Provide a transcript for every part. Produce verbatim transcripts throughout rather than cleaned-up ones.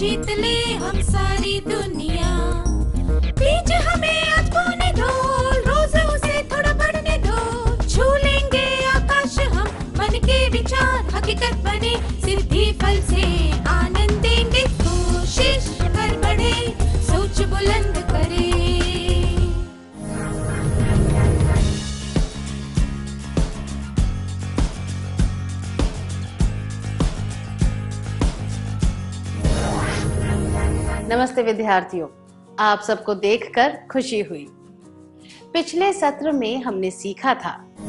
जीत ले हम सारी दुनिया। बीच हमें आज बोने दो, रोज उसे थोड़ा बढ़ने दो। छू लेंगे आकाश हम, मन के विचार हकीकत बने। सिद्धि फल से आनंद देंगे, कोशिश कर बढ़े, सोच बुलंद करे। नमस्ते विद्यार्थियों, आप सबको देखकर खुशी हुई। पिछले सत्र में हमने सीखा था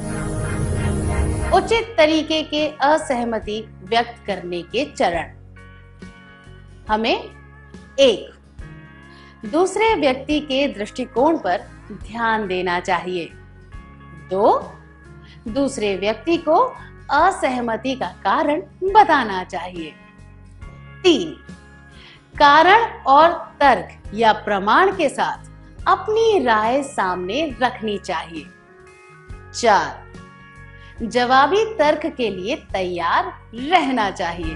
उचित तरीके के असहमति व्यक्त करने के चरण। हमें एक, दूसरे व्यक्ति के दृष्टिकोण पर ध्यान देना चाहिए। दो, दूसरे व्यक्ति को असहमति का कारण बताना चाहिए। तीन, कारण और तर्क या प्रमाण के साथ अपनी राय सामने रखनी चाहिए। चार, जवाबी तर्क के लिए तैयार रहना चाहिए।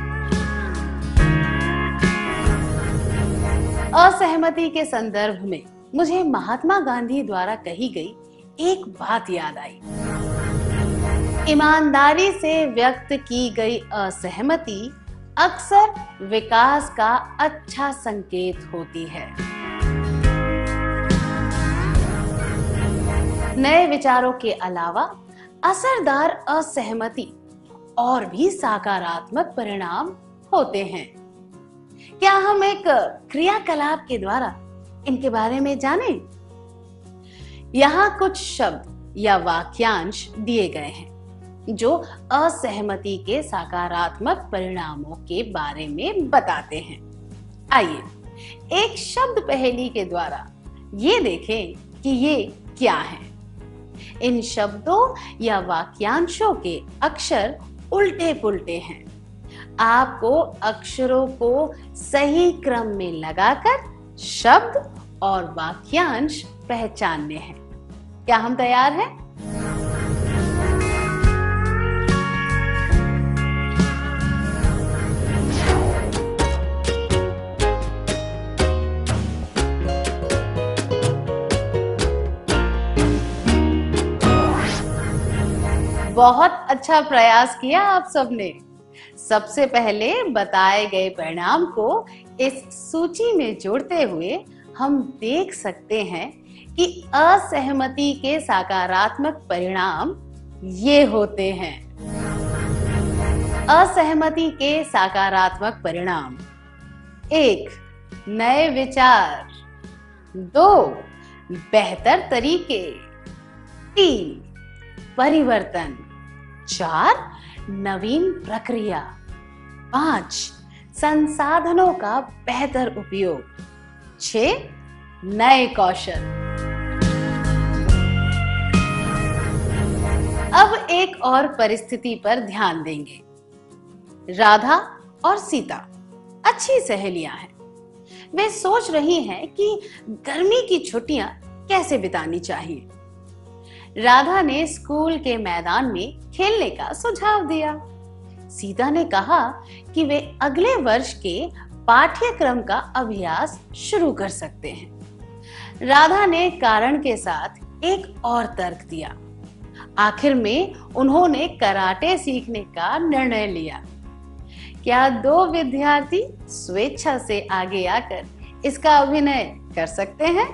असहमति के संदर्भ में मुझे महात्मा गांधी द्वारा कही गई एक बात याद आई। ईमानदारी से व्यक्त की गई असहमति अक्सर विकास का अच्छा संकेत होती है। नए विचारों के अलावा असरदार असहमति और भी सकारात्मक परिणाम होते हैं। क्या हम एक क्रियाकलाप के द्वारा इनके बारे में जानें? यहाँ कुछ शब्द या वाक्यांश दिए गए हैं जो असहमति के सकारात्मक परिणामों के बारे में बताते हैं। आइए एक शब्द पहेली के द्वारा ये देखें कि ये क्या है। इन शब्दों या वाक्यांशों के अक्षर उल्टे पुल्टे हैं। आपको अक्षरों को सही क्रम में लगाकर शब्द और वाक्यांश पहचानने हैं। क्या हम तैयार हैं? बहुत अच्छा प्रयास किया आप सबने। सबसे पहले बताए गए परिणाम को इस सूची में जोड़ते हुए हम देख सकते हैं कि असहमति के सकारात्मक परिणाम ये होते हैं। असहमति के सकारात्मक परिणाम: एक, नए विचार। दो, बेहतर तरीके। तीन, परिवर्तन। चार, नवीन प्रक्रिया। पांच, संसाधनों का बेहतर उपयोग। छह, नए कौशल। अब एक और परिस्थिति पर ध्यान देंगे। राधा और सीता अच्छी सहेलियां हैं। वे सोच रही हैं कि गर्मी की छुट्टियां कैसे बितानी चाहिए। राधा ने स्कूल के मैदान में खेलने का सुझाव दिया। सीता ने कहा कि वे अगले वर्ष के पाठ्यक्रम का अभ्यास शुरू कर सकते हैं। राधा ने कारण के साथ एक और तर्क दिया। आखिर में उन्होंने कराटे सीखने का निर्णय लिया। क्या दो विद्यार्थी स्वेच्छा से आगे आकर इसका अभिनय कर सकते हैं?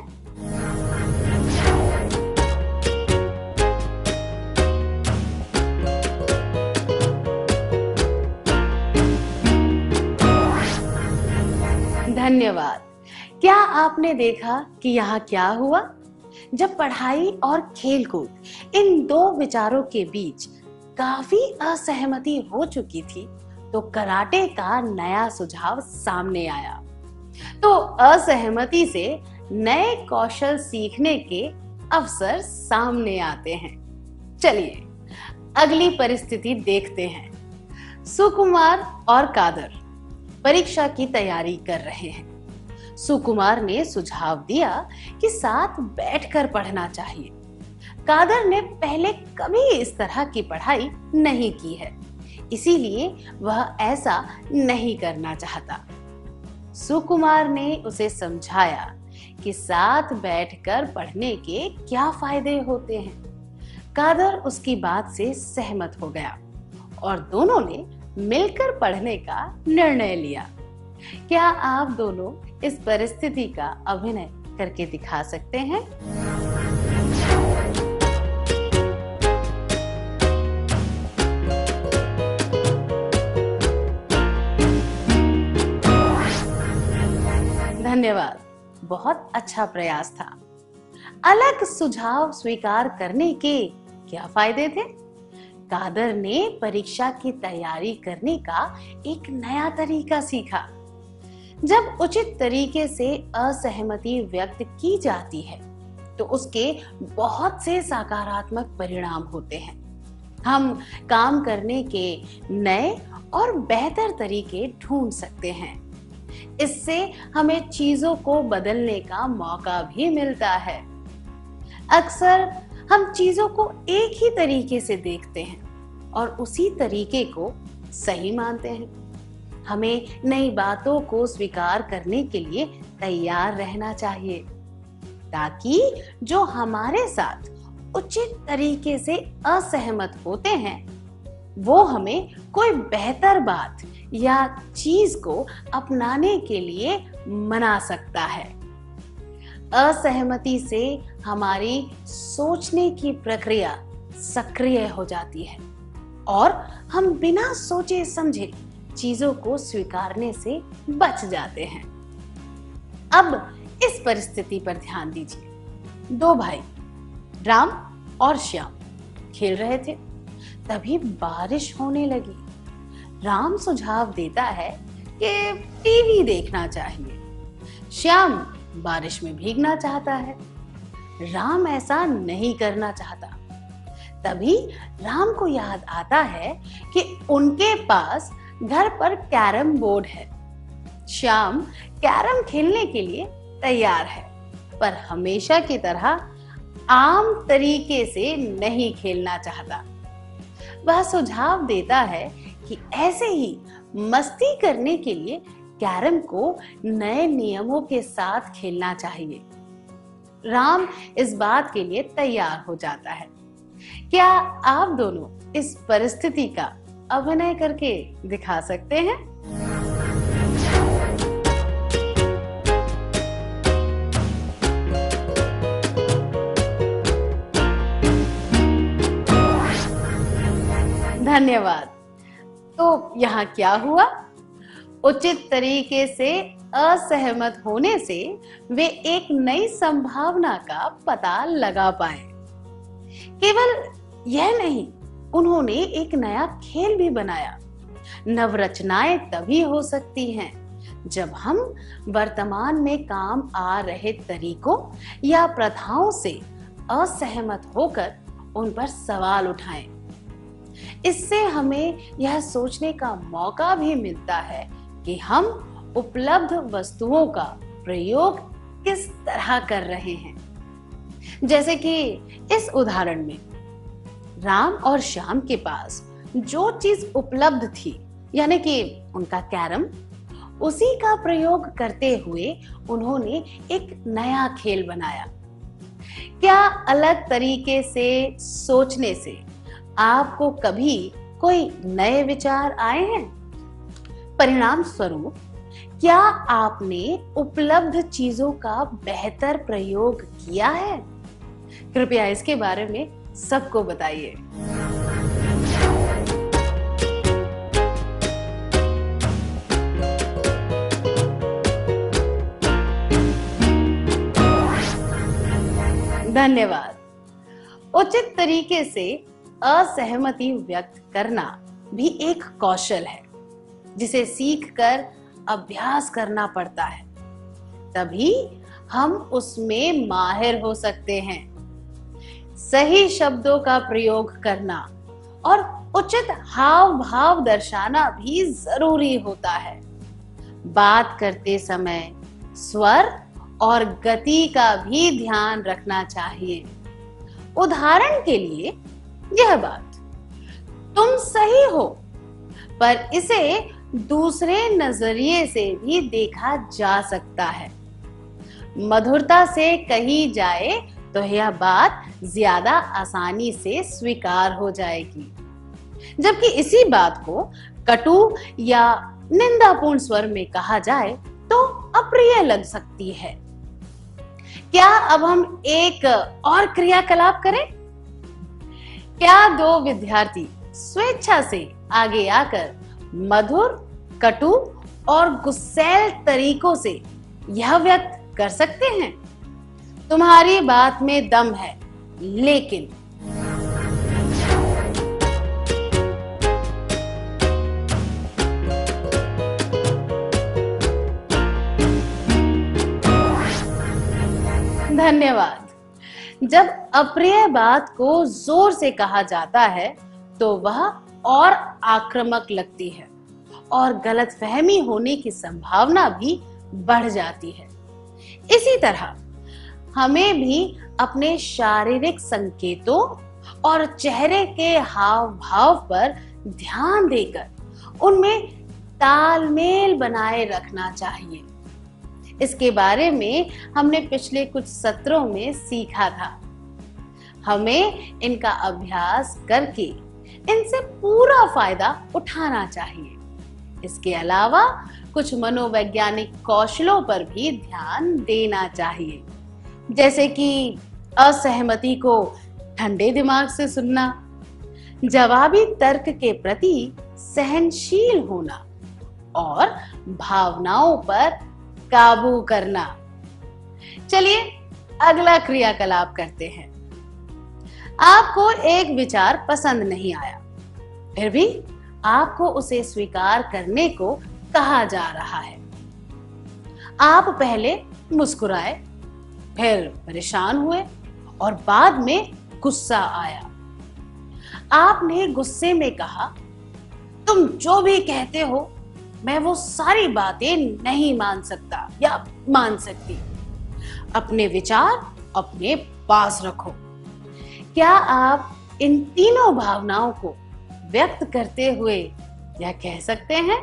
धन्यवाद। क्या आपने देखा कि यहाँ क्या हुआ? जब पढ़ाई और खेलकूद इन दो विचारों के बीच काफी असहमति हो चुकी थी, तो कराटे का नया सुझाव सामने आया। तो असहमति से नए कौशल सीखने के अवसर सामने आते हैं। चलिए अगली परिस्थिति देखते हैं। सुकुमार और कादर परीक्षा की तैयारी कर रहे हैं। सुकुमार ने सुझाव दिया कि साथ बैठकर पढ़ना चाहिए। कादर ने पहले कभी इस तरह की पढ़ाई नहीं की है, इसीलिए वह ऐसा नहीं करना चाहता। सुकुमार ने उसे समझाया कि साथ बैठकर पढ़ने के क्या फायदे होते हैं। कादर उसकी बात से सहमत हो गया और दोनों ने मिलकर पढ़ने का निर्णय लिया। क्या आप दोनों इस परिस्थिति का अभिनय करके दिखा सकते हैं? धन्यवाद, बहुत अच्छा प्रयास था। अलग सुझाव स्वीकार करने के क्या फायदे थे? कादर ने परीक्षा की तैयारी करने का एक नया तरीका सीखा। जब उचित तरीके से असहमति व्यक्त की जाती है तो उसके बहुत से सकारात्मक परिणाम होते हैं। हम काम करने के नए और बेहतर तरीके ढूंढ सकते हैं। इससे हमें चीजों को बदलने का मौका भी मिलता है। अक्सर हम चीजों को एक ही तरीके से देखते हैं और उसी तरीके को सही मानते हैं। हमें नई बातों को स्वीकार करने के लिए तैयार रहना चाहिए ताकि जो हमारे साथ उचित तरीके से असहमत होते हैं वो हमें कोई बेहतर बात या चीज को अपनाने के लिए मना सकता है। असहमति से हमारी सोचने की प्रक्रिया सक्रिय हो जाती है और हम बिना सोचे समझे चीजों को स्वीकारने से बच जाते हैं। अब इस परिस्थिति पर ध्यान दीजिए। दो भाई राम और श्याम खेल रहे थे, तभी बारिश होने लगी। राम सुझाव देता है कि टीवी देखना चाहिए। श्याम बारिश में भीगना चाहता है। राम ऐसा नहीं करना चाहता। तभी राम को याद आता है कि उनके पास घर पर कैरम बोर्ड है। श्याम कैरम खेलने के लिए तैयार है, पर हमेशा की तरह आम तरीके से नहीं खेलना चाहता। वह सुझाव देता है कि ऐसे ही मस्ती करने के लिए कैरम को नए नियमों के साथ खेलना चाहिए। राम इस बात के लिए तैयार हो जाता है। क्या आप दोनों इस परिस्थिति का अभिनय करके दिखा सकते हैं? धन्यवाद। तो यहाँ क्या हुआ? उचित तरीके से असहमत होने से वे एक नई संभावना का पता लगा पाए। केवल यह नहीं, उन्होंने एक नया खेल भी बनाया। नवरचनाएं तभी हो सकती हैं जब हम वर्तमान में काम आ रहे तरीकों या प्रथाओं से असहमत होकर उन पर सवाल उठाएं। इससे हमें यह सोचने का मौका भी मिलता है कि हम उपलब्ध वस्तुओं का प्रयोग किस तरह कर रहे हैं। जैसे कि इस उदाहरण में राम और श्याम के पास जो चीज उपलब्ध थी, यानी कि उनका कैरम, उसी का प्रयोग करते हुए उन्होंने एक नया खेल बनाया। क्या अलग तरीके से सोचने से आपको कभी कोई नए विचार आए हैं? परिणाम स्वरूप क्या आपने उपलब्ध चीजों का बेहतर प्रयोग किया है? कृपया इसके बारे में सबको बताइए। धन्यवाद। उचित तरीके से असहमति व्यक्त करना भी एक कौशल है जिसे सीखकर अभ्यास करना पड़ता है, तभी हम उसमें माहिर हो सकते हैं। सही शब्दों का प्रयोग करना और उचित हाव भाव दर्शाना भी जरूरी होता है। बात करते समय स्वर और गति का भी ध्यान रखना चाहिए। उदाहरण के लिए यह बात, तुम सही हो, पर इसे दूसरे नजरिए से भी देखा जा सकता है। मधुरता से कही जाए तो यह बात ज्यादा आसानी से स्वीकार हो जाएगी, जबकि इसी बात को कटु या निंदापूर्ण स्वर में कहा जाए तो अप्रिय लग सकती है। क्या अब हम एक और क्रियाकलाप करें? क्या दो विद्यार्थी स्वेच्छा से आगे आकर मधुर, कटु और गुस्सैल तरीकों से यह व्यक्त कर सकते हैं, तुम्हारी बात में दम है, लेकिन धन्यवाद। जब अप्रिय बात को जोर से कहा जाता है तो वह और आक्रामक लगती है और गलतफहमी होने की संभावना भी बढ़ जाती है। इसी तरह हमें भी अपने शारीरिक संकेतों और चेहरे के हाव भाव पर ध्यान देकर उनमें तालमेल बनाए रखना चाहिए। इसके बारे में हमने पिछले कुछ सत्रों में सीखा था। हमें इनका अभ्यास करके इनसे पूरा फायदा उठाना चाहिए। इसके अलावा कुछ मनोवैज्ञानिक कौशलों पर भी ध्यान देना चाहिए, जैसे कि असहमति को ठंडे दिमाग से सुनना, जवाबी तर्क के प्रति सहनशील होना और भावनाओं पर काबू करना। चलिए अगला क्रियाकलाप करते हैं। आपको एक विचार पसंद नहीं आया, फिर भी आपको उसे स्वीकार करने को कहा जा रहा है। आप पहले मुस्कुराए, फिर परेशान हुए और बाद में गुस्सा आया। आपने गुस्से में कहा, तुम जो भी कहते हो मैं वो सारी बातें नहीं मान सकता या मान सकती। अपने विचार अपने पास रखो। क्या आप इन तीनों भावनाओं को व्यक्त करते हुए यह कह सकते हैं?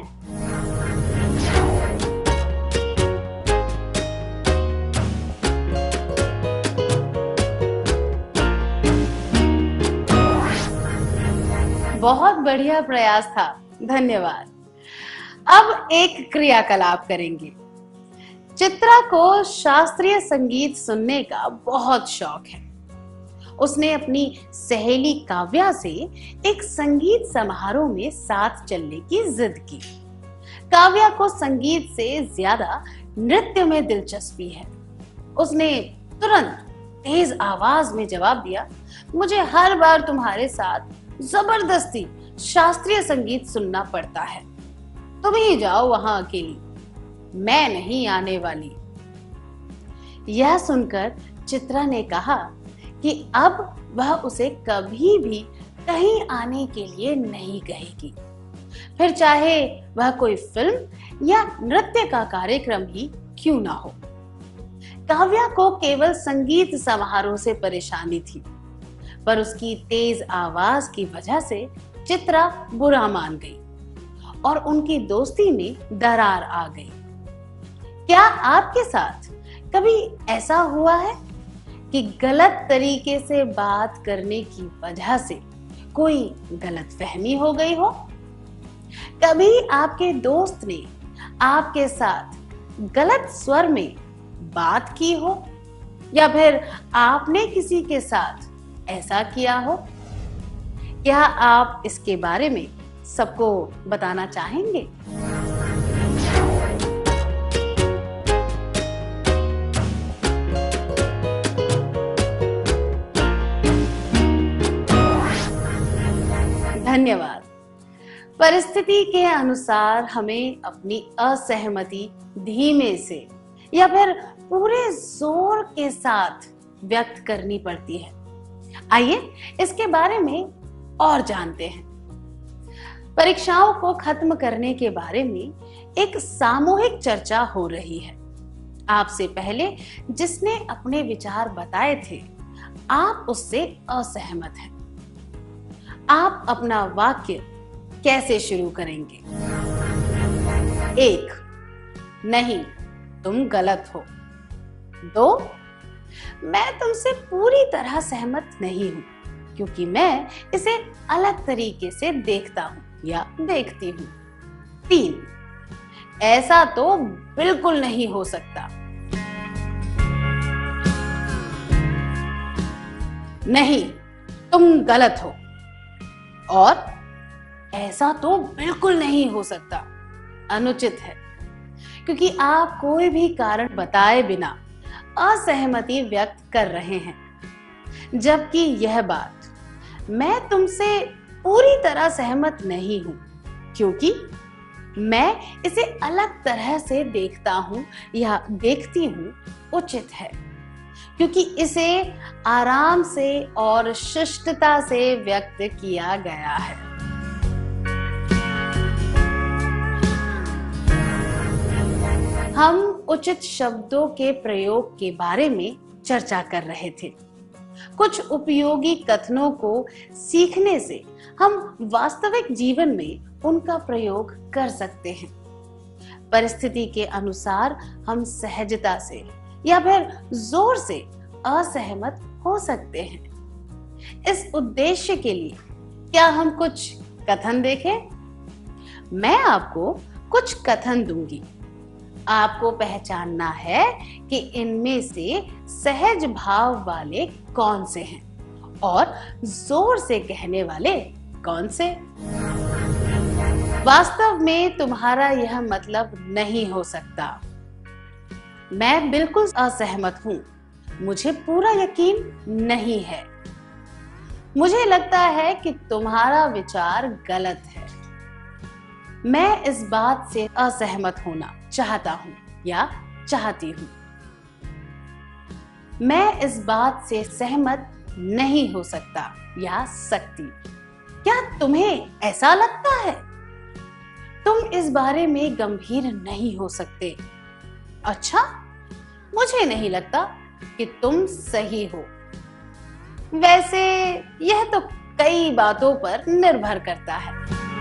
बहुत बढ़िया प्रयास था, धन्यवाद। अब एक क्रियाकलाप करेंगे। चित्रा को शास्त्रीय संगीत सुनने का बहुत शौक है। उसने अपनी सहेली काव्या से एक संगीत समारोह में साथ चलने की जिद की। काव्या को संगीत से ज्यादा नृत्य में दिलचस्पी है। उसने तुरंत तेज आवाज में जवाब दिया, मुझे हर बार तुम्हारे साथ जबरदस्ती शास्त्रीय संगीत सुनना पड़ता है। तुम ही जाओ वहां अकेली, मैं नहीं आने वाली। यह सुनकर चित्रा ने कहा कि अब वह उसे कभी भी कहीं आने के लिए नहीं कहेगी, फिर चाहे वह कोई फिल्म या नृत्य का कार्यक्रम ही क्यों ना हो। काव्या को केवल संगीत समारोह से परेशानी थी, पर उसकी तेज आवाज की वजह से चित्रा बुरा मान गई और उनकी दोस्ती में दरार आ गई। क्या आपके साथ कभी ऐसा हुआ है कि गलत तरीके से बात करने की वजह से कोई गलतफहमी हो गई हो? कभी आपके दोस्त ने आपके साथ गलत स्वर में बात की हो, या फिर आपने किसी के साथ ऐसा किया हो? क्या आप इसके बारे में सबको बताना चाहेंगे? धन्यवाद। परिस्थिति के अनुसार हमें अपनी असहमति धीमे से या फिर पूरे जोर के साथ व्यक्त करनी पड़ती है। आइए इसके बारे में और जानते हैं। परीक्षाओं को खत्म करने के बारे में एक सामूहिक चर्चा हो रही है। आपसे पहले जिसने अपने विचार बताए थे, आप उससे असहमत हैं। आप अपना वाक्य कैसे शुरू करेंगे? एक, नहीं तुम गलत हो। दो, मैं तुमसे पूरी तरह सहमत नहीं हूं क्योंकि मैं इसे अलग तरीके से देखता हूं या देखती हूं। तीन, ऐसा तो बिल्कुल नहीं हो सकता। नहीं, तुम गलत हो। और ऐसा तो बिल्कुल नहीं हो सकता, अनुचित है, क्योंकि आप कोई भी कारण बताए बिना असहमति व्यक्त कर रहे हैं, जबकि यह बात मैं तुमसे पूरी तरह सहमत नहीं हूं क्योंकि मैं इसे अलग तरह से देखता हूं या देखती हूं उचित है, क्योंकि इसे आराम से और शिष्टता से व्यक्त किया गया है। हम उचित शब्दों के प्रयोग के बारे में चर्चा कर रहे थे। कुछ उपयोगी कथनों को सीखने से हम वास्तविक जीवन में उनका प्रयोग कर सकते हैं। परिस्थिति के अनुसार हम सहजता से या फिर जोर से असहमत हो सकते हैं। इस उद्देश्य के लिए क्या हम कुछ कथन देखें? मैं आपको कुछ कथन दूंगी। आपको पहचानना है कि इनमें से सहज भाव वाले कौन से हैं और जोर से कहने वाले कौन से। वास्तव में तुम्हारा यह मतलब नहीं हो सकता। मैं बिल्कुल असहमत हूं। मुझे पूरा यकीन नहीं है। मुझे लगता है कि तुम्हारा विचार गलत है। मैं इस बात से असहमत होना चाहता हूं या चाहती हूं। मैं इस बात से सहमत नहीं हो सकता या सकती। क्या तुम्हें ऐसा लगता है? तुम इस बारे में गंभीर नहीं हो सकते। अच्छा, मुझे नहीं लगता कि तुम सही हो। वैसे यह तो कई बातों पर निर्भर करता है।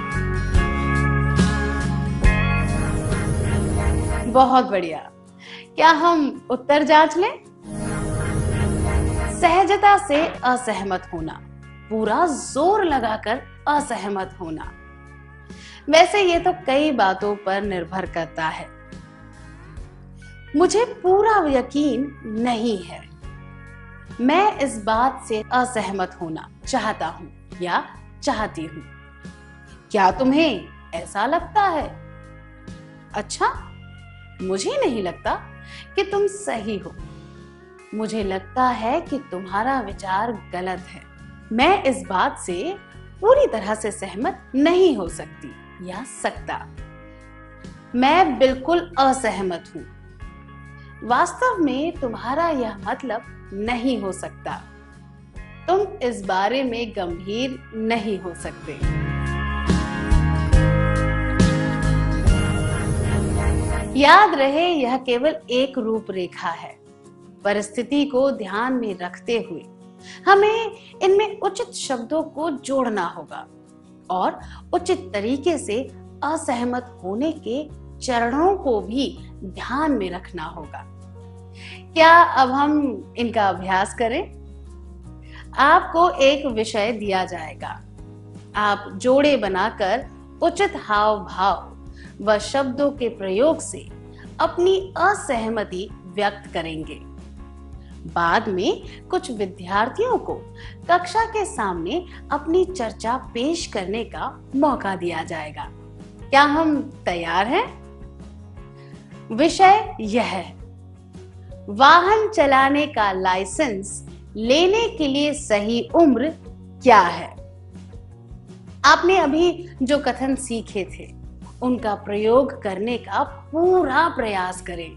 बहुत बढ़िया। क्या हम उत्तर जांच लें? सहजता से असहमत होना, पूरा जोर लगाकर असहमत होना। वैसे ये तो कई बातों पर निर्भर करता है। मुझे पूरा यकीन नहीं है। मैं इस बात से असहमत होना चाहता हूं या चाहती हूं। क्या तुम्हें ऐसा लगता है? अच्छा, मुझे नहीं लगता कि तुम सही हो। मुझे लगता है कि तुम्हारा विचार गलत है। मैं इस बात से पूरी तरह से सहमत नहीं हो सकती या सकता। मैं बिल्कुल असहमत हूं। वास्तव में तुम्हारा यह मतलब नहीं हो सकता। तुम इस बारे में गंभीर नहीं हो सकते। याद रहे, यह केवल एक रूपरेखा है। परिस्थिति को ध्यान में रखते हुए हमें इनमें उचित शब्दों को जोड़ना होगा और उचित तरीके से असहमत होने के चरणों को भी ध्यान में रखना होगा। क्या अब हम इनका अभ्यास करें? आपको एक विषय दिया जाएगा। आप जोड़े बनाकर उचित हाव भाव व शब्दों के प्रयोग से अपनी असहमति व्यक्त करेंगे। बाद में कुछ विद्यार्थियों को कक्षा के सामने अपनी चर्चा पेश करने का मौका दिया जाएगा। क्या हम तैयार हैं? विषय यह है, वाहन चलाने का लाइसेंस लेने के लिए सही उम्र क्या है? आपने अभी जो कथन सीखे थे उनका प्रयोग करने का पूरा प्रयास करें।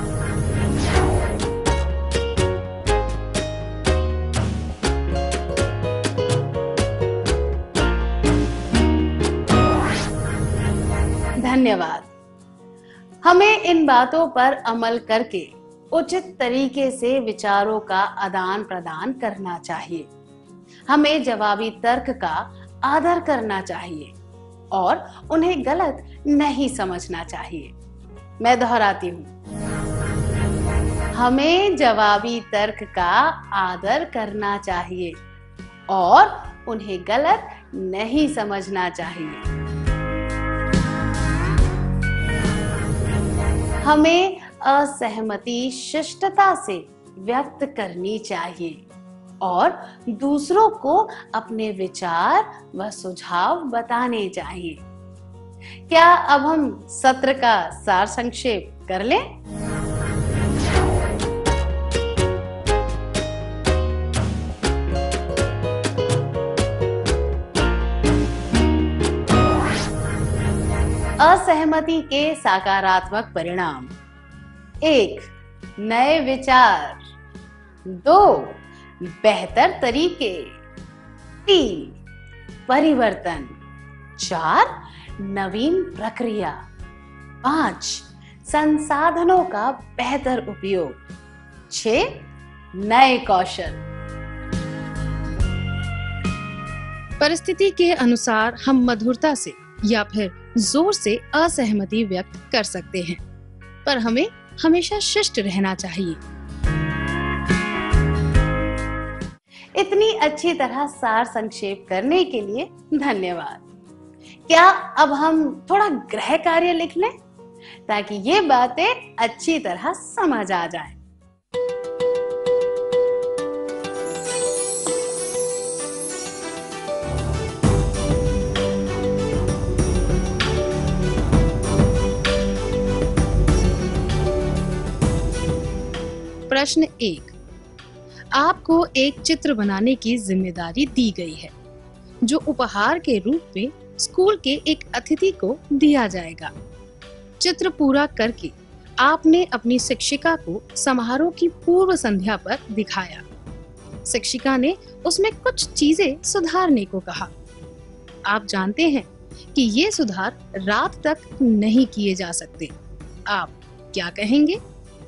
धन्यवाद। हमें इन बातों पर अमल करके उचित तरीके से विचारों का आदान प्रदान करना चाहिए। हमें जवाबी तर्क का आदर करना चाहिए और उन्हें गलत नहीं समझना चाहिए। मैं दोहराती हूँ, हमें जवाबी तर्क का आदर करना चाहिए और उन्हें गलत नहीं समझना चाहिए। हमें असहमति शिष्टता से व्यक्त करनी चाहिए और दूसरों को अपने विचार व सुझाव बताने चाहिए। क्या अब हम सत्र का सार संक्षेप कर लें? असहमति के सकारात्मक परिणाम: एक, नए विचार। दो, बेहतर तरीके। तीन, परिवर्तन। चार, नवीन प्रक्रिया। पांच, संसाधनों का बेहतर उपयोग। छह, नए कौशल। परिस्थिति के अनुसार हम मधुरता से या फिर जोर से असहमति व्यक्त कर सकते हैं, पर हमें हमेशा शिष्ट रहना चाहिए। इतनी अच्छी तरह सार संक्षेप करने के लिए धन्यवाद। क्या अब हम थोड़ा गृह कार्य लिख लें ताकि ये बातें अच्छी तरह समझ आ जाएं। प्रश्न एक, आपको एक चित्र बनाने की जिम्मेदारी दी गई है जो उपहार के रूप में स्कूल के एक अतिथि को दिया जाएगा। चित्र पूरा करके आपने अपनी शिक्षिका को समारोह की पूर्व संध्या पर दिखाया। शिक्षिका ने उसमें कुछ चीजें सुधारने को कहा। आप जानते हैं कि ये सुधार रात तक नहीं किए जा सकते। आप क्या कहेंगे?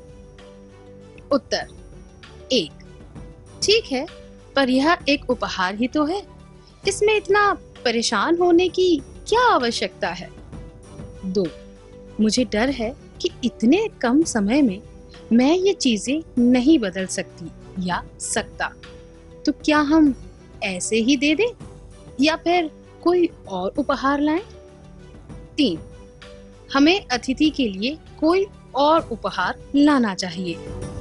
उत्तर एक, ठीक है, पर यह एक उपहार ही तो है, इसमें इतना परेशान होने की क्या आवश्यकता है। दो, मुझे डर है कि इतने कम समय में मैं ये चीजें नहीं बदल सकती या सकता, तो क्या हम ऐसे ही दे दें या फिर कोई और उपहार लाएं? तीन, हमें अतिथि के लिए कोई और उपहार लाना चाहिए।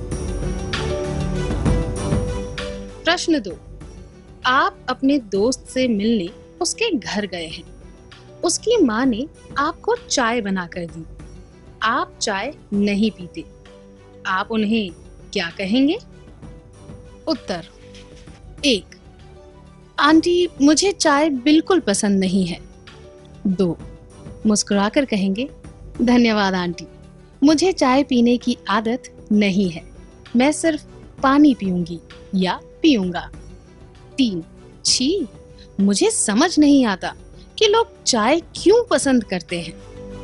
प्रश्न दो, आप अपने दोस्त से मिलने उसके घर गए हैं। उसकी माँ ने आपको चाय बनाकर दी। आप चाय नहीं पीते। आप उन्हें क्या कहेंगे? उत्तर एक, आंटी मुझे चाय बिल्कुल पसंद नहीं है। दो, मुस्कुराकर कहेंगे, धन्यवाद आंटी, मुझे चाय पीने की आदत नहीं है, मैं सिर्फ पानी पीऊंगी या पीऊंगा। तीन, छी, मुझे समझ नहीं आता कि लोग चाय क्यों पसंद करते हैं।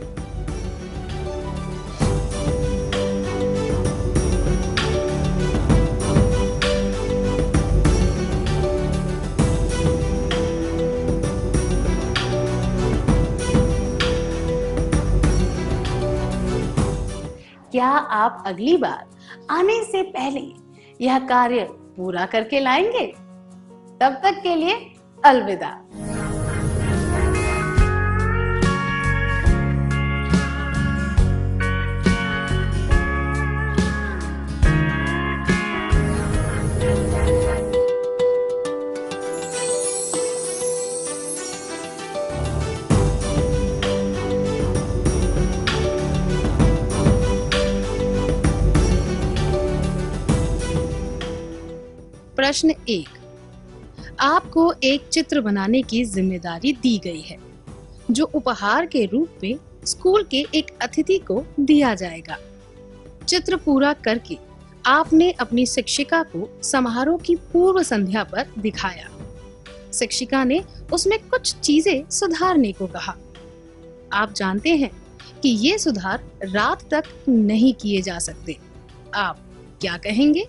क्या आप अगली बार आने से पहले यह कार्य पूरा करके लाएंगे? तब तक के लिए अलविदा। प्रश्न एक, आपको एक चित्र बनाने की जिम्मेदारी दी गई है जो उपहार के रूप में स्कूल के एक अतिथि को दिया जाएगा। चित्र पूरा करके आपने अपनी शिक्षिका को समारोह की पूर्व संध्या पर दिखाया। शिक्षिका ने उसमें कुछ चीजें सुधारने को कहा। आप जानते हैं कि ये सुधार रात तक नहीं किए जा सकते। आप क्या कहेंगे?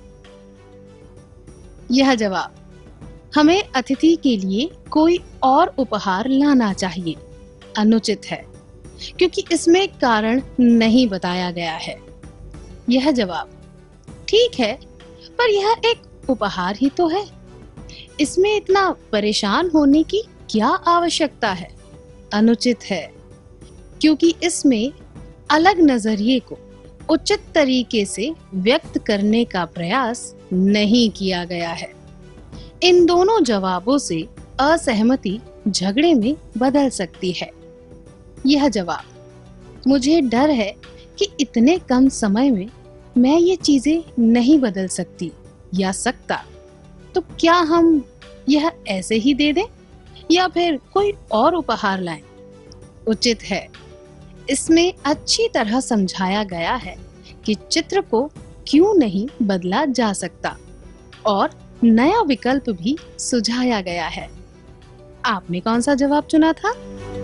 यह जवाब, हमें अतिथि के लिए कोई और उपहार लाना चाहिए अनुचित है, क्योंकि इसमें कारण नहीं बताया गया है। यह जवाब ठीक है, पर यह एक उपहार ही तो है। इसमें इतना परेशान होने की क्या आवश्यकता है? अनुचित है, क्योंकि इसमें अलग नजरिए को उचित तरीके से व्यक्त करने का प्रयास नहीं किया गया है। इन दोनों जवाबों से असहमति झगड़े में बदल सकती है। यह जवाब मुझे डर है कि इतने कम समय में मैं ये चीजें नहीं बदल सकती या सकता, तो क्या हम यह ऐसे ही दे दें या फिर कोई और उपहार लाएं? उचित है। इसमें अच्छी तरह समझाया गया है कि चित्र को क्यों नहीं बदला जा सकता और नया विकल्प भी सुझाया गया है। आपने कौन सा जवाब चुना था?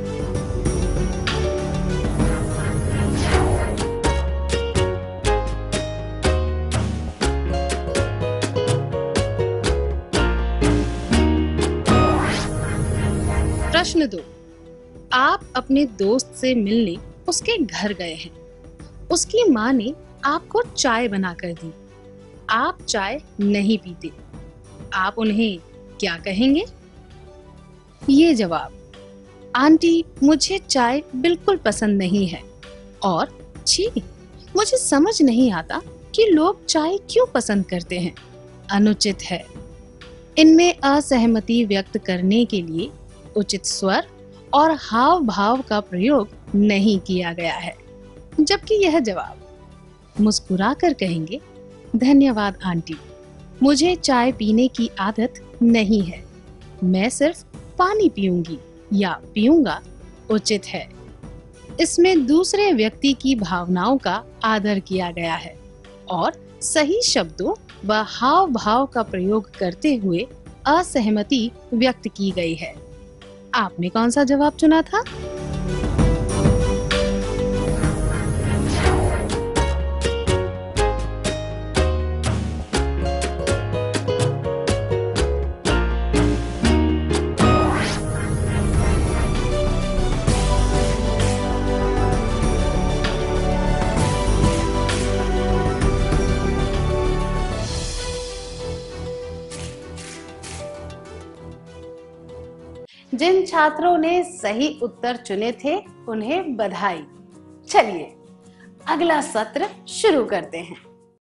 प्रश्न दो। आप अपने दोस्त से मिलने उसके घर गए हैं। उसकी माँ ने आपको चाय बनाकर दी। आप चाय नहीं पीते। आप उन्हें क्या कहेंगे? ये जवाब, आंटी मुझे चाय बिल्कुल पसंद नहीं है, और छी मुझे समझ नहीं आता कि लोग चाय क्यों पसंद करते हैं। अनुचित है। इनमें असहमति व्यक्त करने के लिए उचित स्वर और हाव भाव का प्रयोग नहीं किया गया है, जबकि यह जवाब मुस्कुराकर कहेंगे, धन्यवाद आंटी, मुझे चाय पीने की आदत नहीं है, मैं सिर्फ पानी पीऊंगी या पीऊंगा, उचित है। इसमें दूसरे व्यक्ति की भावनाओं का आदर किया गया है और सही शब्दों व हाव भाव का प्रयोग करते हुए असहमति व्यक्त की गई है। आपने कौन सा जवाब चुना था? जिन छात्रों ने सही उत्तर चुने थे उन्हें बधाई। चलिए अगला सत्र शुरू करते हैं।